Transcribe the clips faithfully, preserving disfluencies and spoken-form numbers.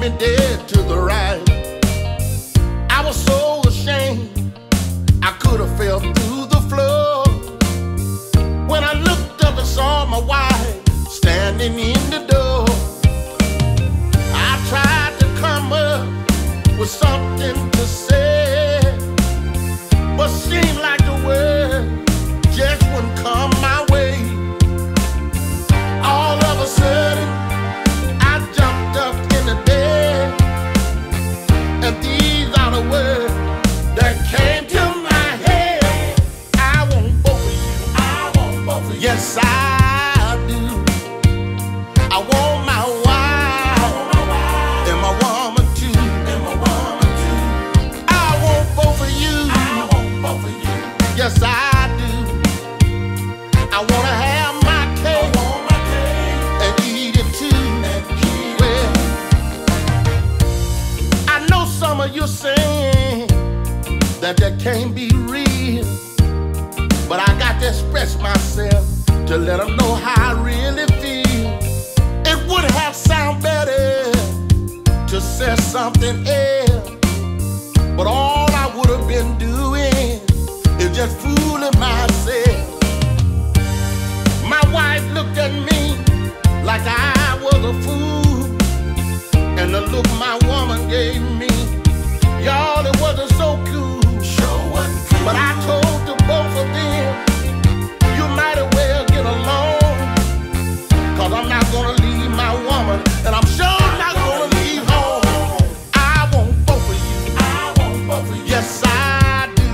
me dead to the right. I was so ashamed I could have fell through the floor. When I looked up and saw my wife standing in the door, I tried to come up with something to say, but seemed like the word just wouldn't come my way. All of a sudden, I jumped up in the bed, and these are the words that came to my head. I want both of you. I want both of you. Yes, I do. I want my wife, I want my wife. And my woman too. And my woman too. I want both of you. I want both of you. Yes, I do. I want to have my cake, I want my cake. And eat it too. And eat well, it. I know some of you saying that that can't be real, but I got to express myself to let them know how I really feel. It would have sounded better to say something else, but all I would have been doing is just fooling myself. My wife looked at me like I was a fool, and the look my woman gave me, y'all, it wasn't so cool. Sure wasn't cool. But I told the both of them, you might as well get along, cause I'm not gonna leave my woman, and I'm sure not gonna leave home. I want both of you. I want both of you. Yes, I do.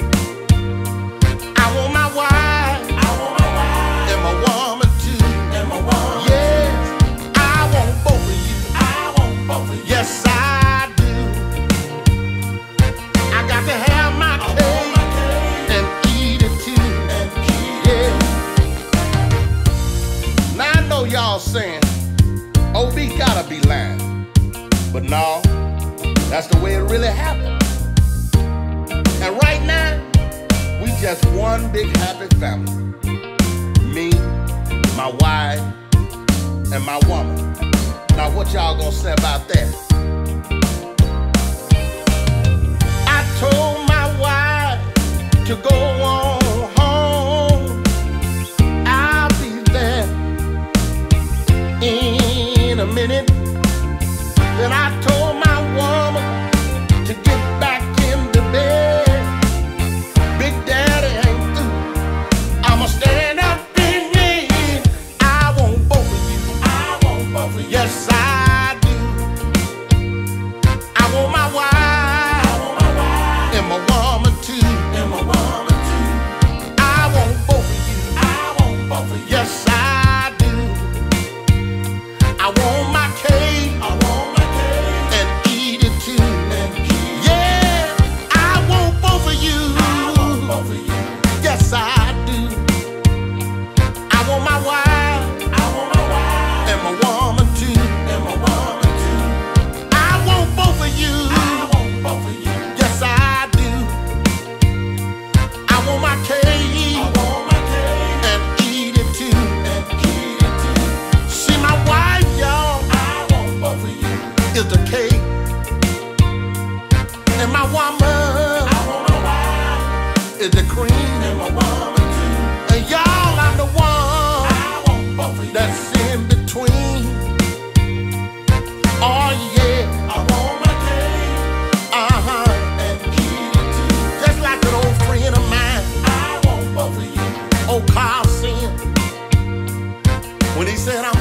I want my wife. I want my wife. And my woman too. And my woman. Yes, I want both of you. I want both of you. Yes, I do. I got to have my cake, my cake. And eat it too. And eat it. Yeah. Now I know y'all saying, O B gotta be lying, but no, that's the way it really happened. And right now, we just one big happy family. Me, my wife, and my woman. Now what y'all gonna say about that? I told my wife to go on home. I'll be there in a minute. Then I told my woman to get back in the bed. Big Daddy ain't through. I'ma stand up in here. I want both of you. I want both of you. Yes, I do. I want my wife. I want my wife. And my woman too. And my woman too. I want both of you. I want both of you. Yes, I do. I want my cake. I want my cake. And eat it too. And eat it. Yeah, I want both of you. I want both of you. Yes, I do. I want my wife. I want my wife. And my woman too. And my woman too. I want both of you. I want both of you. Yes, I do. I want my cake. I want my cake. And eat it too. And eat it too. See, my wife, y'all, I want both of you. Is the cake. And my woman, I want my wife. Is the cream. And my woman too. And y'all, I'm the one, I want both of you. That's in between. Oh yeah, I want my cake. Uh-huh. And eat it too. Just like an old friend of mine, I want both of you. Old Carl said, when he said, I